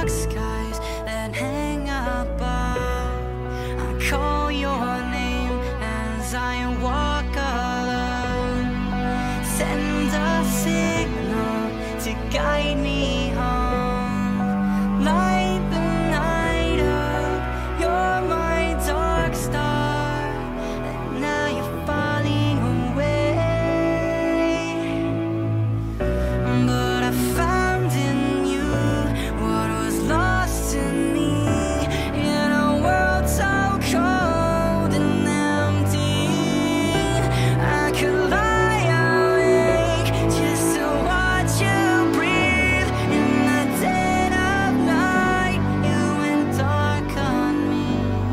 dark skies that hang above. I call your name as I walk alone. Send a signal to guide me home. Light the night up, you're my dark star, and now you're falling away. But I found in you what was lost in me, in a world so cold and empty. I could lie awake just to watch you breathe. In the dead of night, you went dark on me.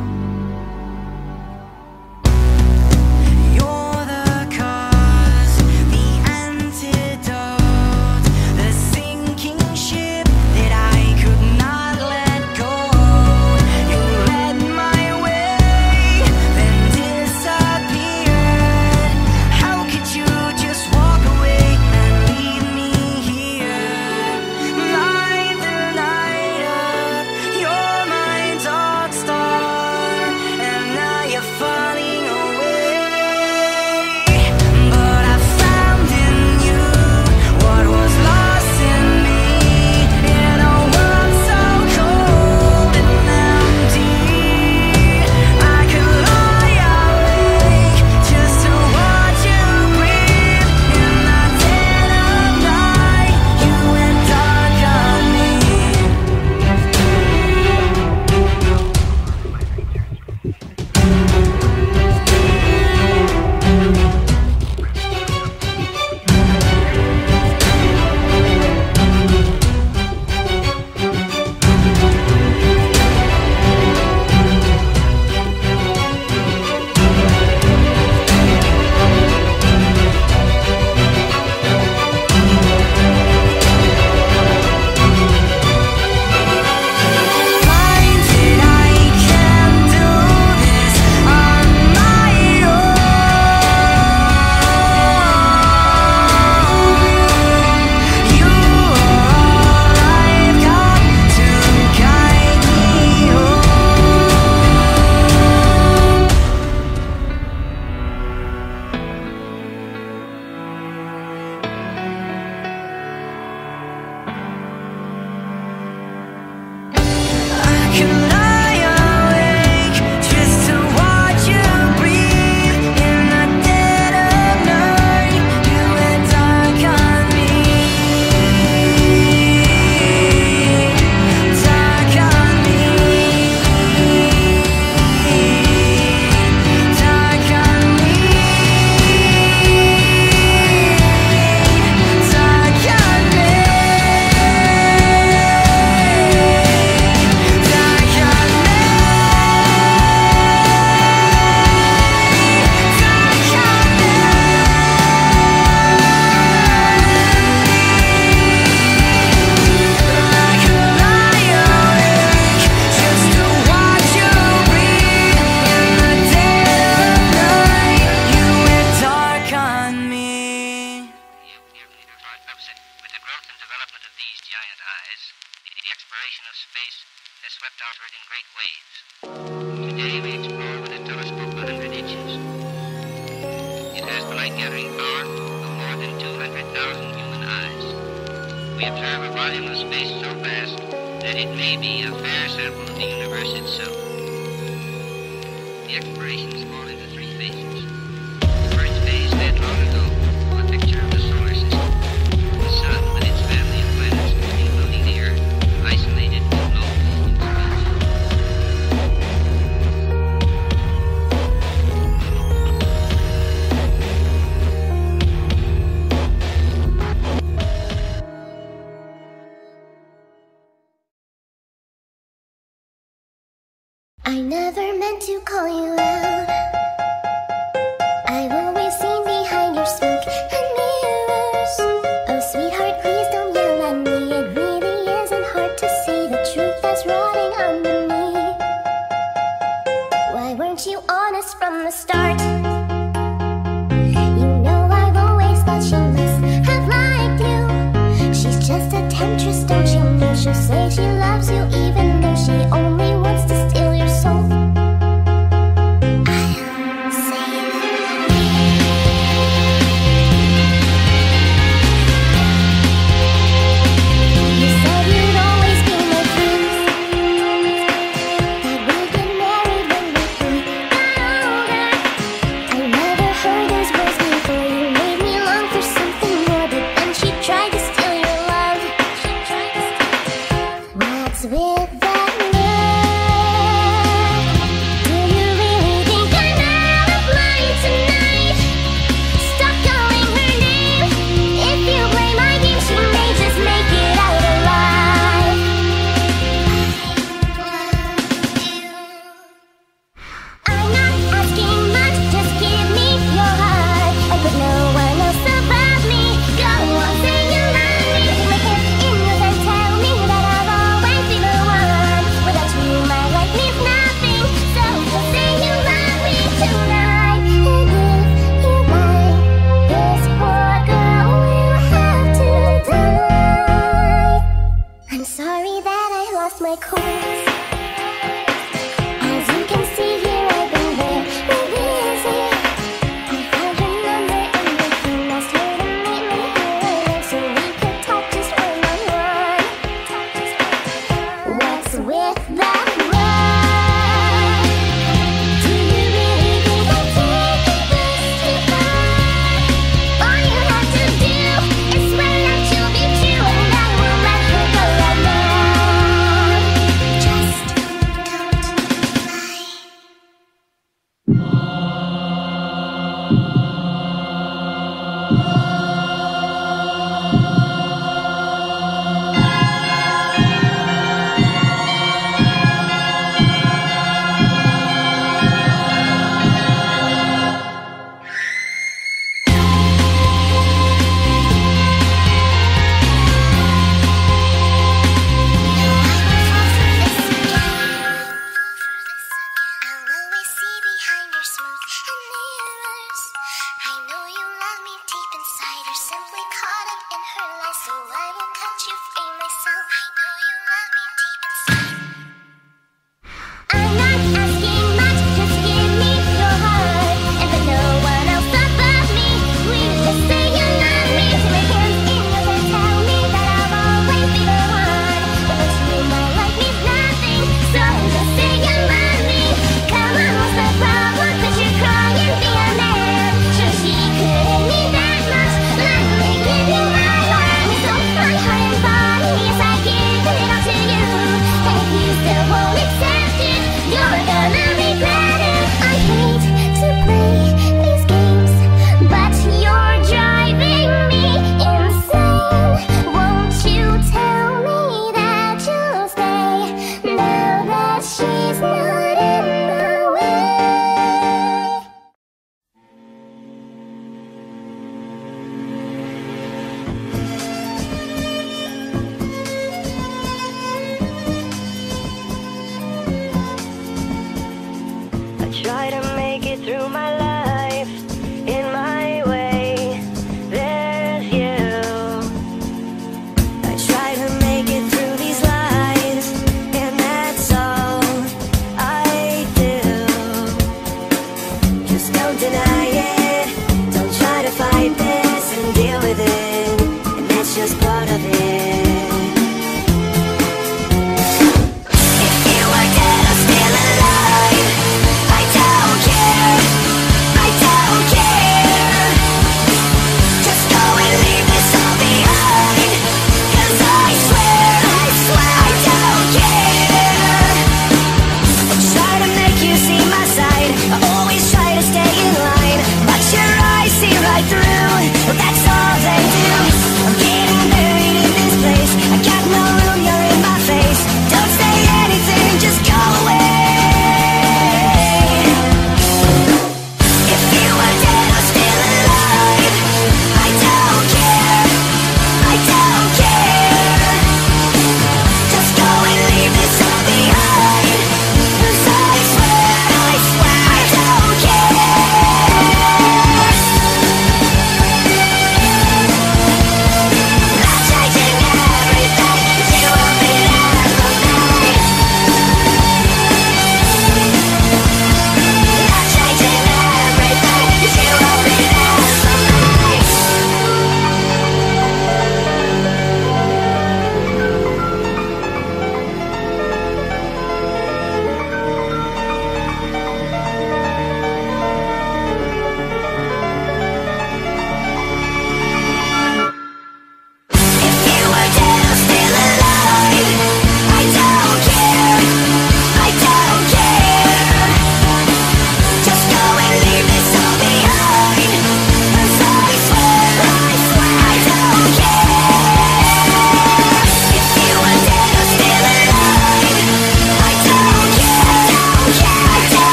You're the cause, the antidote, the sinking ship that I could not let go. You led my way, then disappeared. How could you just walk away and leave me here? Light the night up, you're my dark star, and now you're falling away. But I found in you what was lost in me, in a world so cold and empty. I could lie awake just to watch you breathe. In the dead of night, you went dark on me. Blinded, I can't do this on my own. You are all I've got to guide me home. I can lie awake just to watch you breathe. In the dead of night, you went dark on me. Dark on me. Dark on me. Dark on me. With the growth and development of these giant eyes, the exploration of space has swept outward in great waves. Today we explore with a telescope 100 inches. It has the light-gathering power of more than 200,000 human eyes. We observe a volume of space so vast that it may be a fair sample of the universe itself. The explorations fall into three phases. The first phase led long ago to a picture of the solar system. The sun with its family of planets, including the Earth, isolated and lonely in space. I never meant to call you out. I've always seen behind your smoke and mirrors. Oh sweetheart, please don't yell at me. It really isn't hard to see the truth that's rotting underneath. Why weren't you honest from the start? You know I've always thought she must have liked you. She's just a temptress, don't you know? She'll say she loves you with that look? Do you really think I'm out of line tonight? Stop calling her name. If you play my game, she may just make it out alive. I'm not asking much, just give me your heart. And put no one else above me. Go on, say you love me. Make it in your head, tell me that I'll always be the one. Without you, my life means nothing. So just say you love me tonight. And if you like, this poor girl will have to die. I'm sorry that I lost my course. As you can see here, I've been very busy. I found your number and your phone. Asked her to meet me here so we could talk just one-on-one. What's with that look? Do you really think I'll take this too far? All you have to do is swear that you'll be true, and I will let her go right now. Just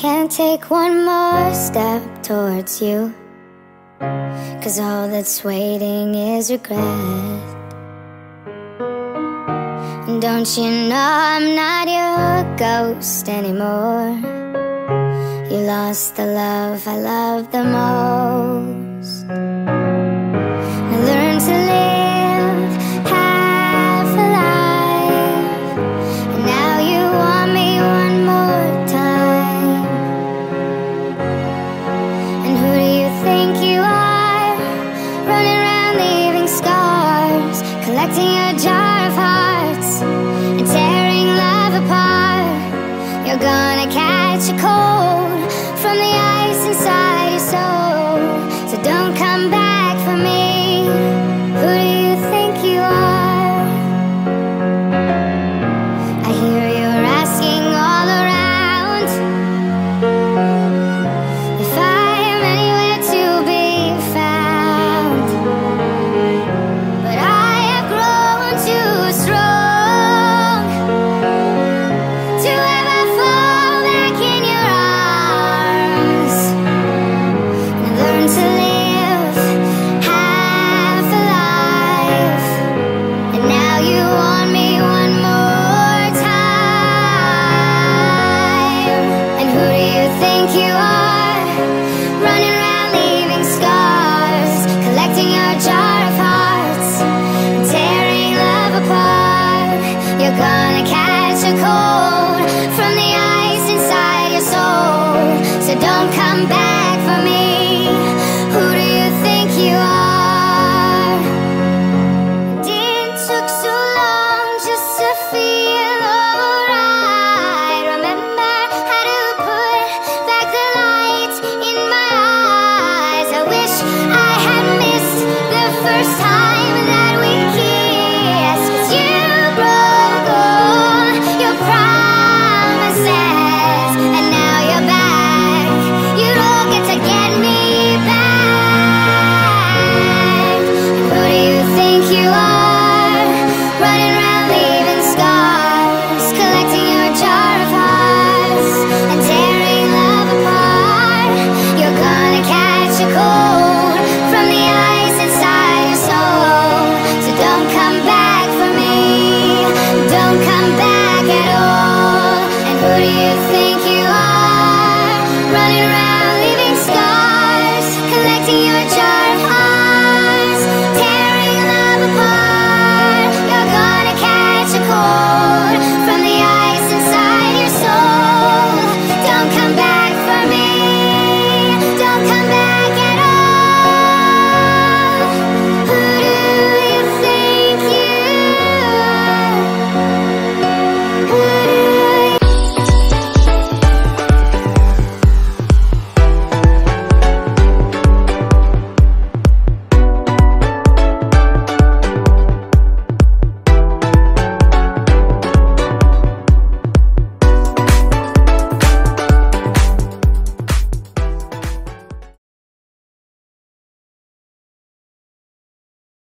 can't take one more step towards you, 'cause all that's waiting is regret. And don't you know I'm not your ghost anymore? You lost the love I love the most. I learned to live half alive, and now you want me one more time. And who do you think you are, running around leaving scars, collecting a jar of hearts and tearing love apart? You're gonna catch a cold from the ice inside your soul, so don't come back for me. Who do you think you are? I hear you're asking all around if I am anywhere to be found, but I have grown too strong to ever fall back in your arms. And I learned to live half alive, and now you want me one more time. And who do you think you are, running around leaving scars, collecting your jar of hearts and tearing love apart? You're gonna catch a cold from the ice inside your soul, so don't come back